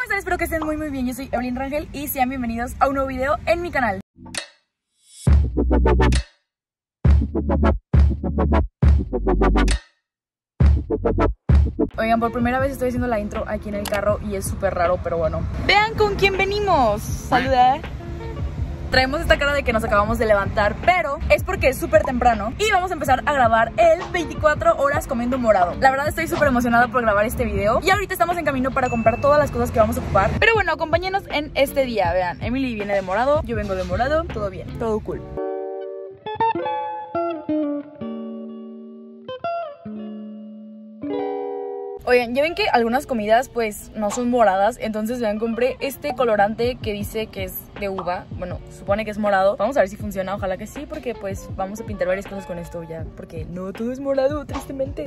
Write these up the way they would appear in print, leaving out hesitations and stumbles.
están? Espero que estén muy bien. Yo soy Evelyn Rangel y sean bienvenidos a un nuevo video en mi canal. Oigan, por primera vez estoy haciendo la intro aquí en el carro y es súper raro, pero bueno. Vean con quién venimos. Saluda. Traemos esta cara de que nos acabamos de levantar, pero es porque es súper temprano y vamos a empezar a grabar el 24 horas comiendo morado. La verdad estoy súper emocionada por grabar este video y ahorita estamos en camino para comprar todas las cosas que vamos a ocupar. Pero bueno, acompáñenos en este día. Vean, Emily viene de morado, yo vengo de morado, todo bien, todo cool. Oigan, ya ven que algunas comidas pues no son moradas, entonces vean, compré este colorante que dice que es de uva. Bueno, supone que es morado. Vamos a ver si funciona, ojalá que sí, porque pues vamos a pintar varias cosas con esto ya, porque no todo es morado, tristemente.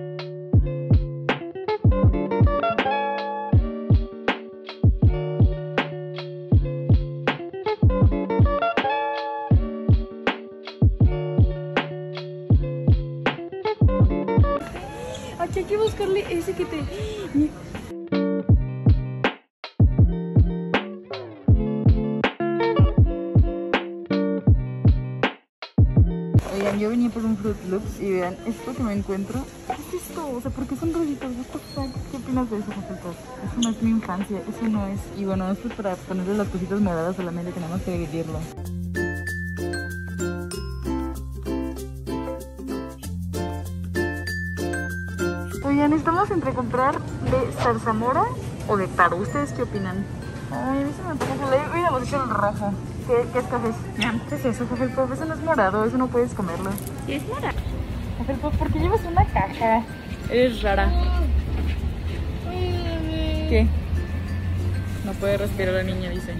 Aquí hay que buscarle ese que te... Oigan, yo venía por un Fruit Loops y vean, esto que me encuentro. ¿Qué es esto? O sea, ¿por qué son rollitos? ¿Qué opinas de eso, José? Eso no es mi infancia, eso no es... Y bueno, esto es para ponerle las cositas moradas solamente, tenemos que dividirlo. Oigan, estamos entre comprar de zarzamora o de taro. ¿Ustedes qué opinan? Ay, a mí se me antoja. Mira, vamos a echar el rojo. ¿Qué escoges? ¿Qué es eso, Hufflepuff? Eso no es morado, eso no puedes comerlo. Sí, es morado. Hufflepuff, ¿por qué llevas una caja? Eres rara. ¿Qué? No puede respirar la niña, dice.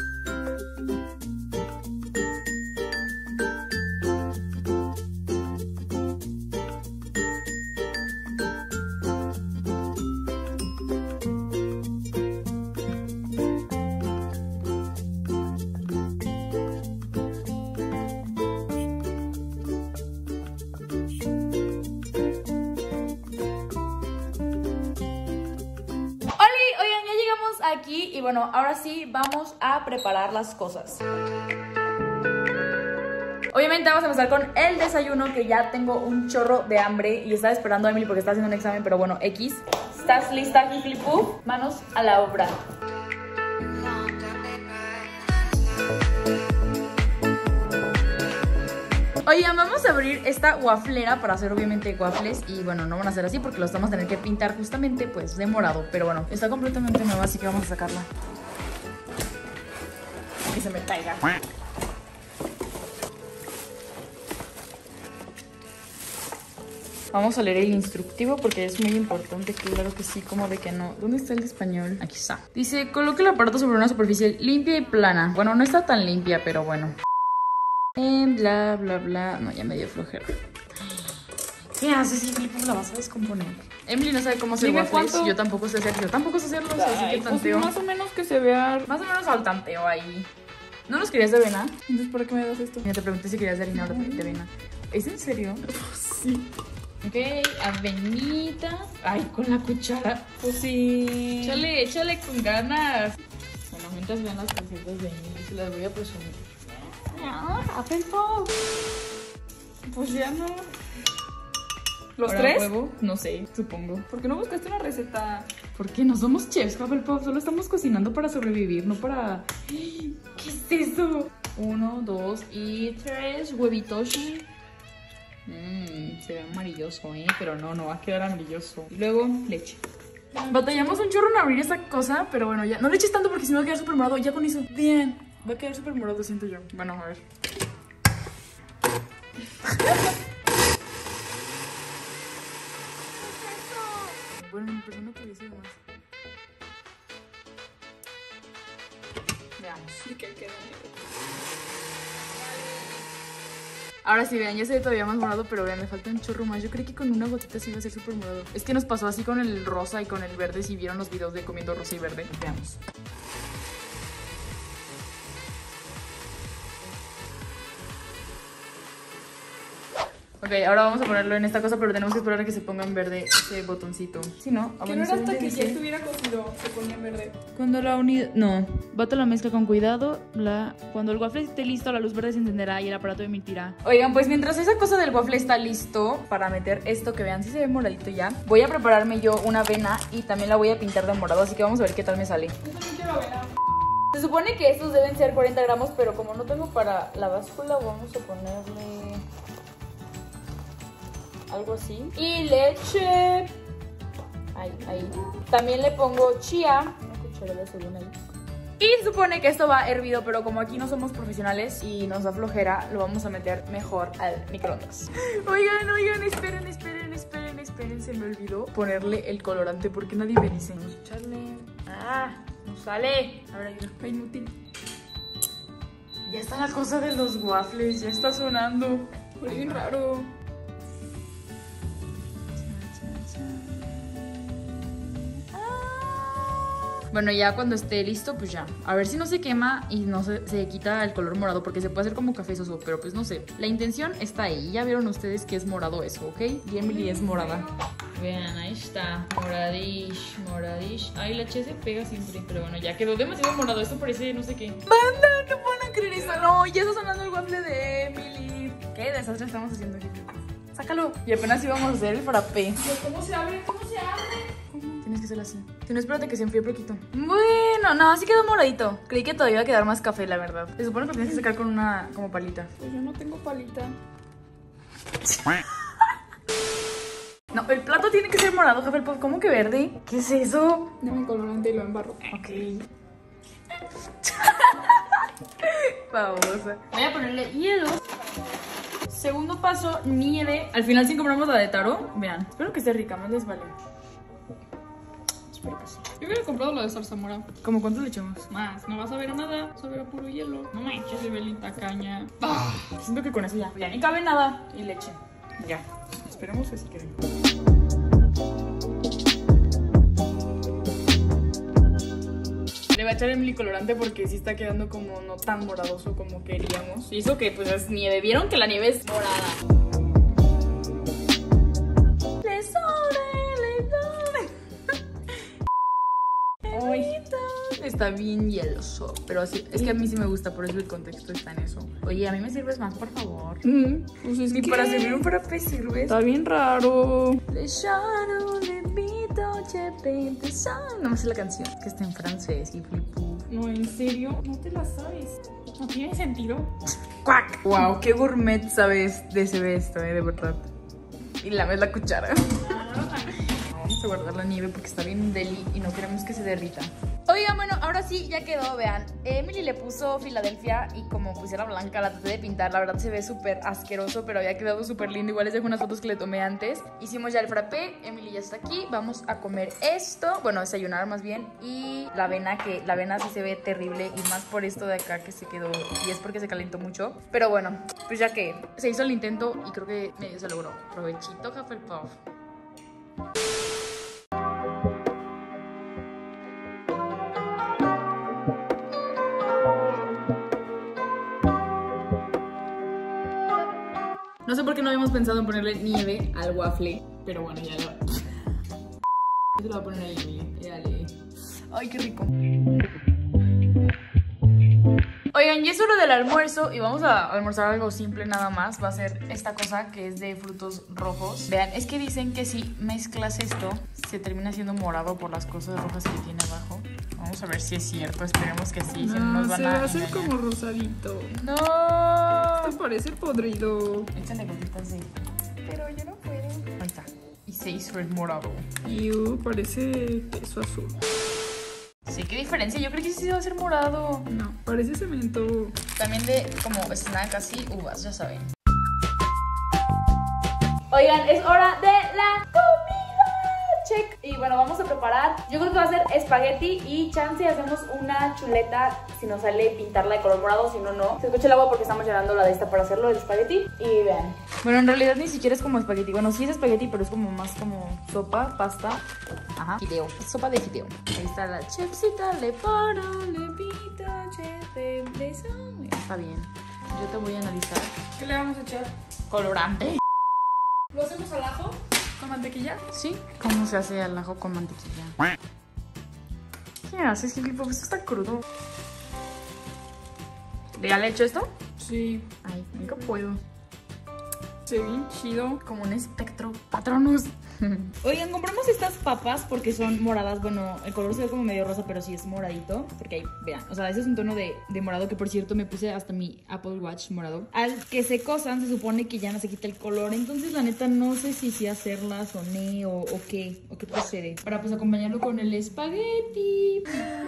Aquí y bueno, ahora sí vamos a preparar las cosas. Obviamente vamos a empezar con el desayuno, que ya tengo un chorro de hambre y estaba esperando a Emily porque está haciendo un examen, pero bueno, X. ¿Estás lista, Hufflepuff? Manos a la obra. Oigan, vamos a abrir esta waflera para hacer obviamente waffles. Y bueno, no van a ser así porque los vamos a tener que pintar justamente pues de morado. Pero bueno, está completamente nueva, así que vamos a sacarla. Que se me caiga. Vamos a leer el instructivo porque es muy importante, claro que sí, como de que no. ¿Dónde está el de español? Aquí está. Dice, coloque el aparato sobre una superficie limpia y plana. Bueno, no está tan limpia, pero bueno. Bla, bla, bla. No, ya me dio flojera. ¿Qué haces, Hufflepuff? La vas a descomponer. Emily no sabe cómo hacer waffles. Yo tampoco sé hacerlos. Yo tampoco sé hacerlos, así que tanteo. Pues más o menos que se vea. Más o menos al tanteo ahí. ¿No los querías de avena? Entonces, ¿por qué me das esto? Ya te pregunté si querías de harina o de avena. ¿Es en serio? Sí. Ok, avenita. Ay, con la cuchara. Pues sí. Échale con ganas. Bueno, mientras vean las cositas de Emily, se las voy a presumir. No, Hufflepuff. Pues ya no. ¿Los ¿Ahora tres? Huevo? No sé, supongo. ¿Por qué no buscaste una receta? Porque no somos chefs, Hufflepuff. Solo estamos cocinando para sobrevivir, no para... ¿Qué es eso? 1, 2 y 3 huevitos. Se ve amarilloso, pero no va a quedar amarilloso. Y luego leche. Batallamos un chorro en abrir esa cosa, pero bueno, ya. No le eches tanto porque si no va a quedar súper morado. Ya con eso. Bien. Va a quedar súper morado, siento yo. Bueno, a ver. Bueno, mi persona que dice más. Veamos. ¿Y qué queda? Ahora sí, vean, ya se ve todavía más morado, pero vean, me falta un chorro más. Yo creí que con una gotita sí iba a ser súper morado. Es que nos pasó así con el rosa y con el verde. Si vieron los videos de comiendo rosa y verde. Veamos. Ok, ahora vamos a ponerlo en esta cosa, pero tenemos que esperar a que se ponga en verde ese botoncito. Si no, Que no era hasta que ya estuviera cocido, se ponía en verde. Cuando la unidad... No, bata la mezcla con cuidado. Cuando el waffle esté listo, la luz verde se encenderá y el aparato emitirá. Oigan, pues mientras esa cosa del waffle está listo para meter esto, que vean si se ve moradito ya, voy a prepararme yo una avena y también la voy a pintar de morado, así que vamos a ver qué tal me sale. Yo también quiero avena. Se supone que estos deben ser 40 gramos, pero como no tengo para la báscula, vamos a ponerle algo así. Y leche. Ahí. También le pongo chía. Una cucharada según ahí. Y se supone que esto va hervido, pero como aquí no somos profesionales y nos da flojera, lo vamos a meter mejor al microondas. Oigan, esperen, se me olvidó ponerle el colorante porque nadie me dice. Vamos a echarle. No sale. Ahora yo. Inútil. Ya está la cosa de los waffles, ya está sonando. Fue bien raro. Bueno, ya cuando esté listo, pues ya. A ver si no se quema y no se quita el color morado, porque se puede hacer como café soso, pero pues no sé. La intención está ahí. Ya vieron ustedes que es morado eso, ¿ok? Y Emily es morada. Vean, ahí está. Moradish. Ay, la che se pega siempre. Pero bueno, ya quedó demasiado morado. Esto parece no sé qué. ¡Banda! No pueden creer eso. No, ya está sonando el waffle de Emily. ¿Qué desastre estamos haciendo aquí? Sácalo. Y apenas íbamos a hacer el frappé. ¿Cómo se abre? Tienes que hacerlo así. Si no, espérate que se enfríe poquito. Bueno, no, así quedó moradito. Creí que todavía iba a quedar más café, la verdad. Se supone que lo tienes que sacar con una como palita. Pues yo no tengo palita. No, el plato tiene que ser morado, café. ¿Cómo que verde? ¿Qué es eso? Dame colorante y lo embarro. Ok. Babosa. Voy a ponerle hielo. Segundo paso, nieve. Al final sí compramos la de taro. Vean, espero que esté rica, más les vale. Espero que sí. Yo hubiera comprado la de zarzamora. ¿Cómo cuánto le echamos? Más, no vas a ver nada, vas a ver a puro hielo. No manches, se ve linda caña. Siento que con eso ya ni cabe nada. Y leche. Ya. Esperemos que sí quede. Le voy a echar Emily colorante porque sí está quedando como no tan moradoso como queríamos. Y eso que pues es nieve. ¿Vieron que la nieve es morada? Está bien hieloso, pero así, es que a mí sí me gusta, por eso el contexto está en eso. Oye, a mí me sirves más, por favor. Pues es Ni que para servir un frappé sirves. está bien raro. No me sé la canción, que está en francés y flipu. No, ¿en serio? No te la sabes. No tiene sentido. ¡Cuac! Wow, qué gourmet sabes de ese esto, de verdad. Y lames la cuchara. Vamos a guardar la nieve porque está bien deli y no queremos que se derrita. Oigan, bueno, ahora sí, ya quedó, vean. Emily le puso Filadelfia y como pues era blanca, la traté de pintar. La verdad se ve súper asqueroso, pero había quedado súper lindo. Igual les dejo unas fotos que le tomé antes. Hicimos ya el frappé, Emily ya está aquí. Vamos a comer esto, bueno, desayunar más bien. Y la avena, que la avena sí se ve terrible y más por esto de acá que se quedó. Y es porque se calentó mucho. Pero bueno, pues ya que se hizo el intento y creo que medio se logró. Provechito, Hufflepuff. No sé por qué no habíamos pensado en ponerle nieve al waffle, pero bueno, ya lo... Eso lo voy a poner ahí, Emily. Dale. Ay, qué rico. Oigan, ya es hora del almuerzo y vamos a almorzar algo simple nada más. Va a ser esta cosa que es de frutos rojos. Vean, es que dicen que si mezclas esto, se termina siendo morado por las cosas rojas que tiene abajo. Vamos a ver si es cierto, esperemos que sí. No, si no nos van se a va a hacer engañar. como rosadito. ¡No! Esto parece podrido. Échale gotitas de... Pero yo no puedo. Ahí está. Y se hizo el morado. Parece queso azul. Sí, qué diferencia. Yo creo que sí se va a hacer morado. No, parece cemento. También de como snack así, uvas, ya saben. Oigan, es hora de la comida. Check. Y bueno, vamos a preparar. Yo creo que va a ser espagueti y chance hacemos una chuleta. Si nos sale pintarla de color morado, si no, no. Se escucha el agua porque estamos llenando la de esta para hacerlo, el espagueti. Y vean. Bueno, en realidad ni siquiera es como espagueti. Bueno, sí es espagueti, pero es como más como sopa, pasta. Ajá, fideo. Sopa de fideo. Ahí está la chefcita, le paro, le pito, chef de beso. Está bien. Yo te voy a analizar. ¿Qué le vamos a echar? Colorante. ¿Lo hacemos al ajo con mantequilla? ¿Sí? ¿Cómo se hace al ajo con mantequilla? ¿Qué haces, Filipo? Esto está crudo. ¿Ya le he hecho esto? Sí. Ay, nunca puedo. Se ve bien chido. Como un espectro. Patronus. Oigan, compramos estas papas porque son moradas. Bueno, el color se ve como medio rosa, pero sí es moradito. Porque ahí, vean, o sea, ese es un tono de morado. Que por cierto me puse hasta mi Apple Watch morado. Al que se cosan se supone que ya no se quita el color. Entonces la neta no sé si hacerlas o no o qué procede. Para pues acompañarlo con el espagueti.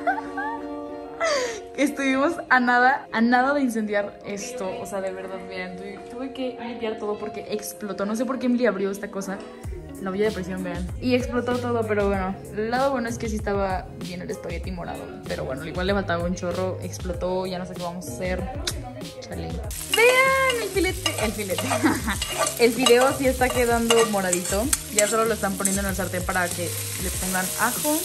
Estuvimos a nada de incendiar esto. O sea, de verdad, vean, tuve que limpiar todo porque explotó. No sé por qué Emily abrió esta cosa, la olla de presión, vean. Y explotó todo, pero bueno, el lado bueno es que sí estaba bien el espagueti morado. Pero bueno, igual le faltaba un chorro, explotó, ya no sé qué vamos a hacer. Chale. Vean el filete. El fideo sí está quedando moradito. Ya solo lo están poniendo en el sartén para que le pongan ajo.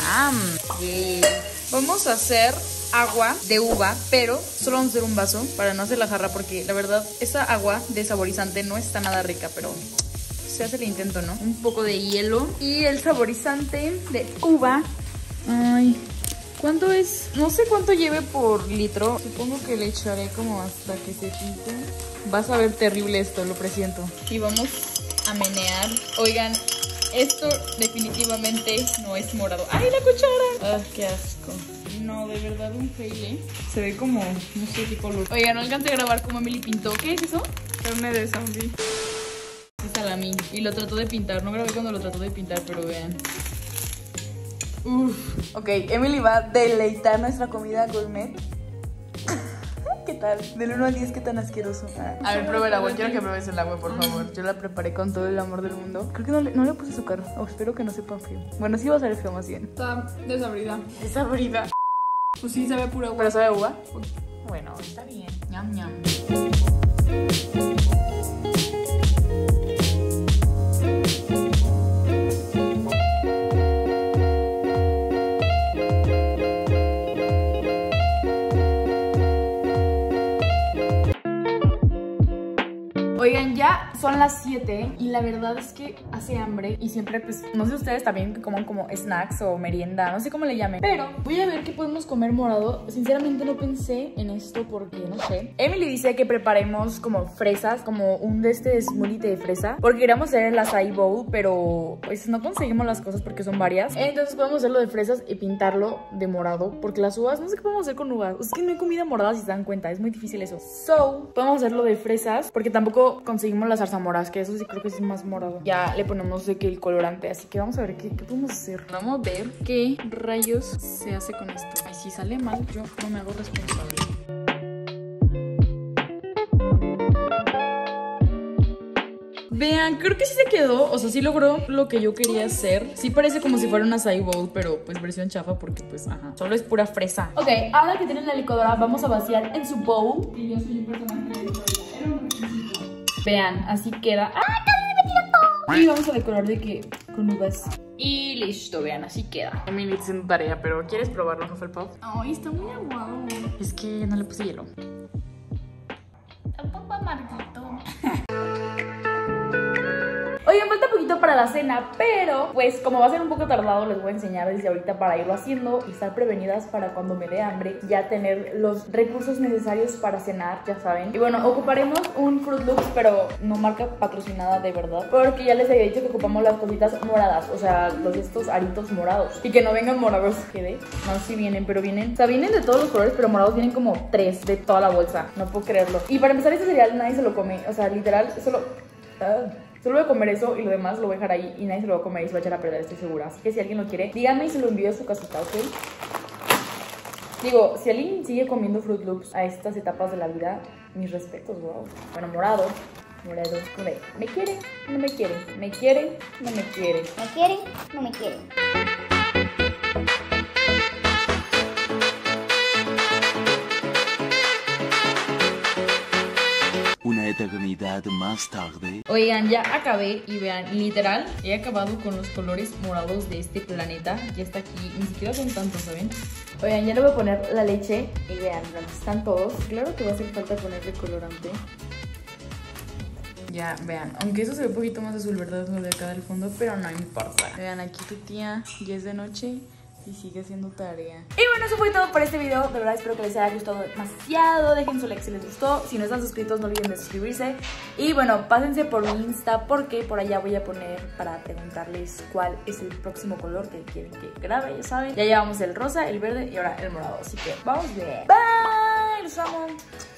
Vamos a hacer agua de uva, pero solo vamos a hacer un vaso para no hacer la jarra, porque la verdad esa agua de saborizante no está nada rica, pero se hace el intento, ¿no? Un poco de hielo y el saborizante de uva. Ay, ¿cuánto es? No sé cuánto lleve por litro. Supongo que le echaré como hasta que se pinte. Va a saber terrible esto, lo presiento. Y vamos a menear. Oigan, esto definitivamente no es morado. ¡Ay, la cuchara! ¡Ah, qué asco! No, de verdad un fail, ¿eh? Se ve como, no sé qué color. Oigan, no alcancé a grabar como Emily pintó. ¿Qué es eso? Carne de zombie. Es salami. Y lo trató de pintar. No grabé cuando lo trató de pintar, pero vean. Uff. Ok, Emily va a deleitar nuestra comida gourmet. ¿Qué tal? Del 1 al 10, ¿qué tan asqueroso? A ver, prueba el agua. Quiero que pruebes el agua, por favor. Yo la preparé con todo el amor del mundo. Creo que no le puse azúcar. Espero que no sepa frío. Bueno, sí va a saber frío más bien. Está desabrida. Desabrida. Pues sí, sabe pura agua. ¿Pero sabe a uva? Bueno, está bien. Ñam, ñam. Oigan, ya son las 7 y la verdad es que hace hambre y siempre, pues, no sé ustedes también coman como snacks o merienda, no sé cómo le llamen, pero voy a ver qué podemos comer morado. Sinceramente no pensé en esto porque, no sé. Emily dice que preparemos como fresas, como un smoothie de fresa, porque queríamos hacer el acai bowl, pero pues no conseguimos las cosas porque son varias. Entonces podemos hacerlo de fresas y pintarlo de morado, porque las uvas, no sé qué podemos hacer con uvas. Es que no hay comida morada si se dan cuenta, es muy difícil eso. So, podemos hacerlo de fresas, porque tampoco conseguimos las zarzamoras, que eso sí creo que es más morado. Ya le ponemos de que el colorante, así que vamos a ver qué podemos hacer. Vamos a ver qué rayos se hace con esto. Ay, si sale mal, yo no me hago responsable. Vean, creo que sí se quedó, o sea, sí logró lo que yo quería hacer. Sí parece como si fuera una acai bowl, pero pues versión chafa porque pues, ajá, solo es pura fresa. Ok, ahora que tienen la licuadora, vamos a vaciar en su bowl. Y yo soy un personaje de Vean, así queda. ¡Ah, casi se me tiró todo! Y vamos a decorar de que con uvas. Y listo, vean, así queda. Emily haciendo tarea, pero ¿quieres probarlo, Hufflepuff? Ay, está muy aguado. Es que no le puse hielo. Está un poco amarguito. Oigan, falta poquito para la cena, pero pues como va a ser un poco tardado, les voy a enseñar desde ahorita para irlo haciendo y estar prevenidas para cuando me dé hambre, ya tener los recursos necesarios para cenar, ya saben. Y bueno, ocuparemos un Fruit Loops, pero no marca patrocinada de verdad, porque ya les había dicho que ocupamos las cositas moradas, o sea, estos aritos morados. Y que no vengan morados, ¿qué? No, sí vienen, pero vienen, o sea, vienen de todos los colores, pero morados vienen como 3 de toda la bolsa, no puedo creerlo. Y para empezar, este cereal nadie se lo come, o sea, literal, solo voy a comer eso y lo demás lo voy a dejar ahí y nadie se lo va a comer y se va a echar a perder, estoy segura. Así que si alguien lo quiere, díganme y se lo envío a su casita, ¿ok? Digo, si alguien sigue comiendo Fruit Loops a estas etapas de la vida, mis respetos, wow. Bueno, morado. ¿Me quiere? No me quiere. ¿Me quiere? No me quiere. ¿Me quiere? No me quiere. Una eternidad más tarde. Oigan, ya acabé y vean, literal, he acabado con los colores morados de este planeta. Ya está aquí, ni siquiera son tantos, ¿saben? Oigan, ya le voy a poner la leche y vean, ¿dónde están todos? Claro que va a hacer falta ponerle colorante. Ya, vean, aunque eso se ve un poquito más azul, ¿verdad? Lo de acá del fondo, pero no importa. Vean, aquí tu tía ya es de noche y sigue haciendo tarea. Y bueno, eso fue todo por este video. De verdad espero que les haya gustado demasiado. Dejen su like si les gustó. Si no están suscritos, no olviden de suscribirse. Y bueno, pásense por mi Insta porque por allá voy a poner para preguntarles cuál es el próximo color que quieren que grabe, ya saben. Ya llevamos el rosa, el verde y ahora el morado. Así que vamos bien. Bye, los amo.